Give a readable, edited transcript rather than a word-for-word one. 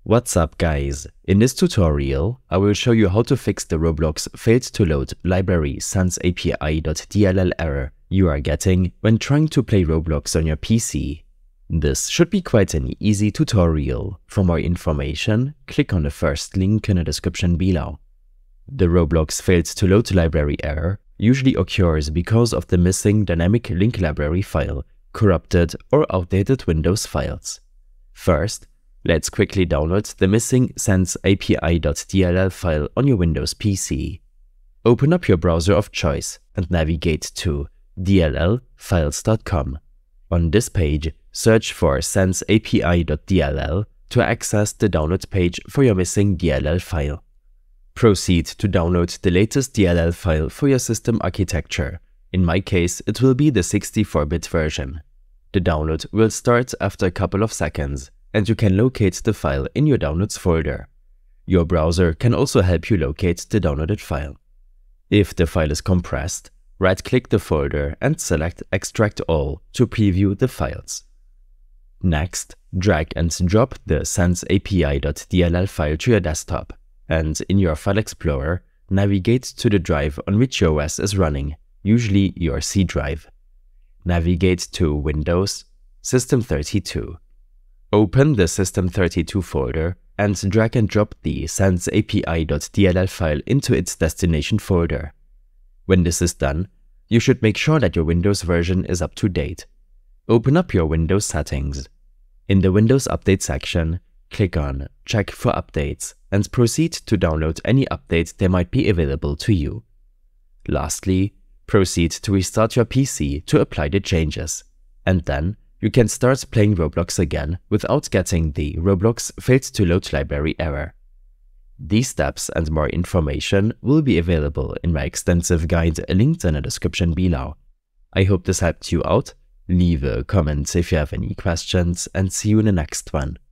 What's up guys, in this tutorial I will show you how to fix the Roblox failed to load library SensApi.dll error you are getting when trying to play Roblox on your PC. This should be quite an easy tutorial. For more information, click on the first link in the description below. The Roblox failed to load library error usually occurs because of the missing dynamic link library file, corrupted or outdated Windows files. First, let's quickly download the missing SensApi.dll file on your Windows PC. Open up your browser of choice and navigate to DLLfiles.com. On this page, search for SensApi.dll to access the download page for your missing DLL file. Proceed to download the latest DLL file for your system architecture. In my case, it will be the 64-bit version. The download will start after a couple of seconds, and you can locate the file in your Downloads folder. Your browser can also help you locate the downloaded file. If the file is compressed, right-click the folder and select Extract All to preview the files. Next, drag and drop the SensApi.dll file to your desktop, and in your File Explorer, navigate to the drive on which your OS is running, usually your C drive. Navigate to Windows, System32. Open the System32 folder and drag and drop the SensApi.dll file into its destination folder. When this is done, you should make sure that your Windows version is up to date. Open up your Windows settings. In the Windows Update section, click on Check for Updates and proceed to download any update that might be available to you. Lastly, proceed to restart your PC to apply the changes, and then you can start playing Roblox again without getting the Roblox failed to load library error. These steps and more information will be available in my extensive guide linked in the description below. I hope this helped you out. Leave a comment if you have any questions and see you in the next one.